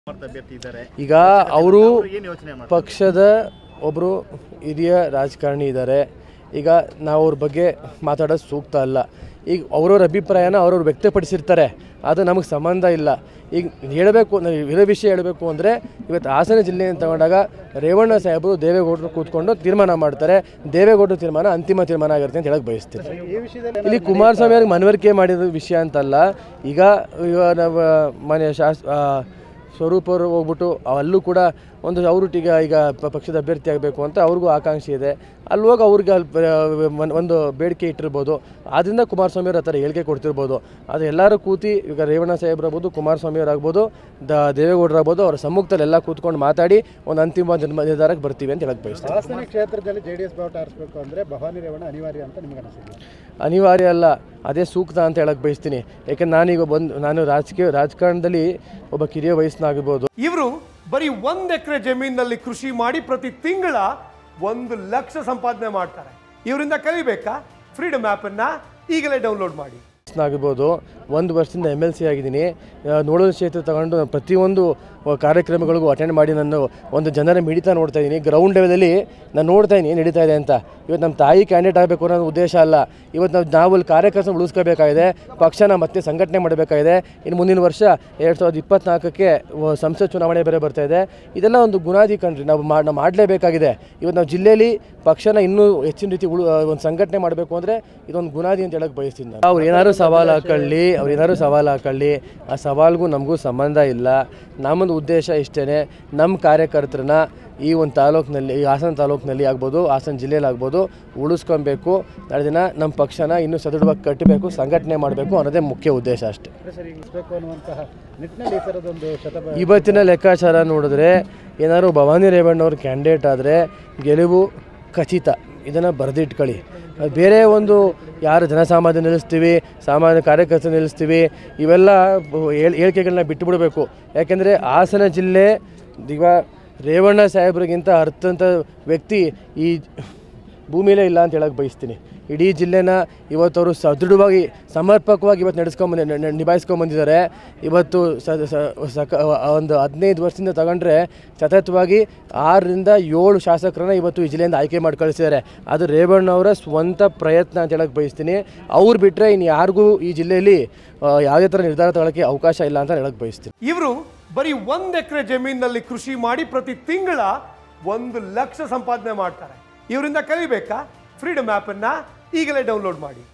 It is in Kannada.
ಈಗ ಅವರು ಪಕ್ಷದ ಒಬ್ಬರು ಹಿರಿಯ ರಾಜಕಾರಣಿ ಇದ್ದಾರೆ. ಈಗ ನಾವು ಅವ್ರ ಬಗ್ಗೆ ಮಾತಾಡೋದು ಸೂಕ್ತ ಅಲ್ಲ. ಈಗ ಅವ್ರವ್ರ ಅಭಿಪ್ರಾಯನ ಅವ್ರವ್ರು ವ್ಯಕ್ತಪಡಿಸಿರ್ತಾರೆ, ಅದು ನಮಗೆ ಸಂಬಂಧ ಇಲ್ಲ. ಈಗ ಹೇಳಬೇಕು, ಇರೋ ವಿಷಯ ಹೇಳಬೇಕು ಅಂದರೆ ಇವತ್ತು ಹಾಸನ ಜಿಲ್ಲೆಯನ್ನು ತಗೊಂಡಾಗ ರೇವಣ್ಣ ಸಾಹೇಬರು ದೇವೇಗೌಡರು ಕೂತ್ಕೊಂಡು ತೀರ್ಮಾನ ಮಾಡ್ತಾರೆ. ದೇವೇಗೌಡರ ತೀರ್ಮಾನ ಅಂತಿಮ ತೀರ್ಮಾನ ಆಗಿರುತ್ತೆ ಅಂತ ಹೇಳಕ್ಕೆ ಬಯಸ್ತೀನಿ. ಇಲ್ಲಿ ಕುಮಾರಸ್ವಾಮಿ ಅವ್ರಿಗೆ ಮನವರಿಕೆ ಮಾಡಿದ ವಿಷಯ ಅಂತಲ್ಲ. ಈಗ ನಾವು ಮನೆ ಸ್ವರೂಪ್ ಅವರು ಹೋಗ್ಬಿಟ್ಟು ಅಲ್ಲೂ ಕೂಡ ಒಂದು ಅವ್ರೊಟ್ಟಿಗೆ ಈಗ ಪಕ್ಷದ ಅಭ್ಯರ್ಥಿ ಆಗಬೇಕು ಅಂತ ಅವ್ರಿಗೂ ಆಕಾಂಕ್ಷೆ ಇದೆ. ಅಲ್ಲಿ ಹೋಗಿ ಅವ್ರಿಗೆ ಒಂದು ಬೇಡಿಕೆ ಇಟ್ಟಿರ್ಬೋದು. ಆದ್ದರಿಂದ ಕುಮಾರಸ್ವಾಮಿ ಅವ್ರ ಹತ್ರ ಹೇಳಿಕೆ ಕೊಡ್ತಿರ್ಬೋದು. ಅದು ಎಲ್ಲರೂ ಕೂತಿ ಈಗ ರೇವಣ್ಣ ಸಾಹೇಬ್ರು ಆಗ್ಬೋದು, ಕುಮಾರಸ್ವಾಮಿ ಅವರಾಗ್ಬೋದು, ದೇವೇಗೌಡರು ಆಗ್ಬೋದು, ಅವರ ಸಮ್ಮುಖದಲ್ಲಿ ಎಲ್ಲ ಕೂತ್ಕೊಂಡು ಮಾತಾಡಿ ಒಂದು ಅಂತಿಮ ನಿರ್ಧಾರಕ್ಕೆ ಬರ್ತೀವಿ ಅಂತ ಹೇಳಕ್ಕೆ ಬಯಸ್ತೀವಿ. ಹಾಸನ ಕ್ಷೇತ್ರದಲ್ಲಿ JDS ಬಾವುಟ ಆರಿಸಬೇಕು ಅಂದರೆ ಭವಾನಿ ರೇವಣ್ಣ ಅನಿವಾರ್ಯ ಅಂತ ನಿಮಗೆ ಅನಿಸಿದೆ? ಅನಿವಾರ್ಯ ಅಲ್ಲ, ಅದೇ ಸೂಕ್ತ ಅಂತ ಹೇಳಕ್ಕೆ ಬಯಸ್ತೀನಿ. ಯಾಕೆಂದ್ರೆ ನಾನೀಗ ನಾನು ರಾಜಕಾರಣದಲ್ಲಿ ಒಬ್ಬ ಕಿರಿಯ ವಯಸ್ಸಿನಾಗಿರ್ಬೋದು. ಇವರು ಬರೀ 1 ಎಕರೆ ಜಮೀನಿನಲ್ಲಿ ಕೃಷಿ ಮಾಡಿ ಪ್ರತಿ ತಿಂಗಳ 1 ಲಕ್ಷ ಸಂಪಾದನೆ ಮಾಡ್ತಾರೆ. ಇವರಿಂದ ಕಲಿಬೇಕಾ? ಫ್ರೀಡಮ್ ಆ್ಯಪನ್ನು ಈಗಲೇ ಡೌನ್ಲೋಡ್ ಮಾಡಿ. ಆಗಿರ್ಬೋದು, 1 ವರ್ಷದಿಂದ MLC ಆಗಿದ್ದೀನಿ. ನೋಡೋದು ಕ್ಷೇತ್ರ ತಗೊಂಡು ಪ್ರತಿಯೊಂದು ಕಾರ್ಯಕ್ರಮಗಳಿಗೂ ಅಟೆಂಡ್ ಮಾಡಿ ನಾನು ಒಂದು ಜನರ ಮಿಡಿತ ನೋಡ್ತಾ ಇದ್ದೀನಿ. ಗ್ರೌಂಡ್ ಲೆವೆಲಲ್ಲಿ ನಾನು ನೋಡ್ತಾ ಇದ್ದೀನಿ ನಡೀತಾ ಇದೆ ಅಂತ. ಇವತ್ತು ನಮ್ಮ ತಾಯಿ ಕ್ಯಾಂಡಿಡೇಟ್ ಆಗಬೇಕು ಅನ್ನೋ ಉದ್ದೇಶ ಅಲ್ಲ. ಇವತ್ತು ನಾವು ಅಲ್ಲಿ ಕಾರ್ಯಕರ್ತನ ಉಳಿಸ್ಕೋಬೇಕಾಗಿದೆ, ಪಕ್ಷನ ಮತ್ತೆ ಸಂಘಟನೆ ಮಾಡಬೇಕಾಗಿದೆ. ಇನ್ನು ಮುಂದಿನ ವರ್ಷ 2024ಕ್ಕೆ ಸಂಸತ್ ಚುನಾವಣೆ ಬೇರೆ ಬರ್ತಾ ಇದೆ. ಇದೆಲ್ಲ ಒಂದು ಗುಣಾದಿ ಕಣ್ರಿ, ನಾವು ಮಾಡಲೇಬೇಕಾಗಿದೆ. ಇವತ್ತು ನಾವು ಜಿಲ್ಲೆಯಲ್ಲಿ ಪಕ್ಷನ ಇನ್ನೂ ಹೆಚ್ಚಿನ ರೀತಿ ಒಂದು ಸಂಘಟನೆ ಮಾಡಬೇಕು ಅಂದರೆ ಇದೊಂದು ಗುಣಾದಿ ಅಂತ ಹೇಳಕ್ಕೆ ಬಯಸ್ತೀನಿ. ಅವ್ರು ಏನಾದ್ರು ಸವಾಲು ಹಾಕೊಳ್ಳಿ, ಆ ಸವಾಲ್ಗೂ ನಮಗೂ ಸಂಬಂಧ ಇಲ್ಲ. ನಮ್ಮದು ಉದ್ದೇಶ ಇಷ್ಟೇ, ನಮ್ಮ ಕಾರ್ಯಕರ್ತರನ್ನ ಈ ಒಂದು ತಾಲೂಕಿನಲ್ಲಿ, ಈ ಹಾಸನ ತಾಲೂಕಿನಲ್ಲಿ ಆಗ್ಬೋದು, ಹಾಸನ ಜಿಲ್ಲೆಯಲ್ಲಿ ಆಗ್ಬೋದು, ಉಳಿಸ್ಕೊಬೇಕು. ನಾಳೆ ದಿನ ನಮ್ಮ ಪಕ್ಷನ ಇನ್ನೂ ಸದೃಢವಾಗಿ ಕಟ್ಟಬೇಕು, ಸಂಘಟನೆ ಮಾಡಬೇಕು ಅನ್ನೋದೇ ಮುಖ್ಯ ಉದ್ದೇಶ ಅಷ್ಟೇ. ಇವತ್ತಿನ ಲೆಕ್ಕಾಚಾರ ನೋಡಿದ್ರೆ ಏನಾದ್ರು ಭವಾನಿ ರೇವಣ್ಣವ್ರ ಕ್ಯಾಂಡಿಡೇಟ್ ಆದರೆ ಗೆಲುವು ಖಚಿತ. ಇದನ್ನು ಬರೆದಿಟ್ಕೊಳ್ಳಿ. ಬೇರೆ ಒಂದು ಯಾರು ಜನಸಾಮಾನ್ಯ ನಿಲ್ಲಿಸ್ತೀವಿ, ಸಾಮಾನ್ಯ ಕಾರ್ಯಕರ್ತ ನಿಲ್ಲಿಸ್ತೀವಿ, ಇವೆಲ್ಲ ಹೇಳಿಕೆಗಳನ್ನ ಬಿಟ್ಟು ಬಿಡಬೇಕು. ಯಾಕೆಂದರೆ ಹಾಸನ ಜಿಲ್ಲೆ ಈಗ ರೇವಣ್ಣ ಸಾಹೇಬ್ರಿಗಿಂತ ಅರ್ಥಂಥ ವ್ಯಕ್ತಿ ಈ ಭೂಮಿಲೇ ಇಲ್ಲ ಅಂತ ಹೇಳಕ್ಕೆ ಬಯಸ್ತೀನಿ. ಇಡೀ ಜಿಲ್ಲೆನ ಇವತ್ತವರು ಸದೃಢವಾಗಿ ಸಮರ್ಪಕವಾಗಿ ಇವತ್ತು ನಿಭಾಯಿಸ್ಕೊಂಬಂದಿದ್ದಾರೆ. ಇವತ್ತು ಒಂದು 15 ವರ್ಷದಿಂದ ತಗೊಂಡ್ರೆ ಸತತವಾಗಿ 6ರಿಂದ 7 ಶಾಸಕರನ್ನ ಇವತ್ತು ಈ ಜಿಲ್ಲೆಯಿಂದ ಆಯ್ಕೆ ಮಾಡಿ ಕಳಿಸಿದ್ದಾರೆ. ಅದು ರೇವಣ್ಣವರ ಸ್ವಂತ ಪ್ರಯತ್ನ ಅಂತ ಹೇಳಕ್ಕೆ ಬಯಸ್ತೀನಿ. ಅವ್ರು ಬಿಟ್ಟರೆ ಇನ್ನು ಯಾರಿಗೂ ಈ ಜಿಲ್ಲೆಯಲ್ಲಿ ಯಾವುದೇ ಥರ ನಿರ್ಧಾರ ತಗೊಳ್ಳೋಕ್ಕೆ ಅವಕಾಶ ಇಲ್ಲ ಅಂತ ಹೇಳಕ್ಕೆ ಬಯಸ್ತೀನಿ. ಇವರು ಬರೀ 1 ಎಕರೆ ಜಮೀನಿನಲ್ಲಿ ಕೃಷಿ ಮಾಡಿ ಪ್ರತಿ ತಿಂಗಳ 1 ಲಕ್ಷ ಸಂಪಾದನೆ ಮಾಡ್ತಾರೆ. ಇವರಿಂದ ಕಲಿಬೇಕಾ? ಫ್ರೀಡಮ್ ಆ್ಯಪನ್ನು ಈಗಲೇ ಡೌನ್ಲೋಡ್ ಮಾಡಿ.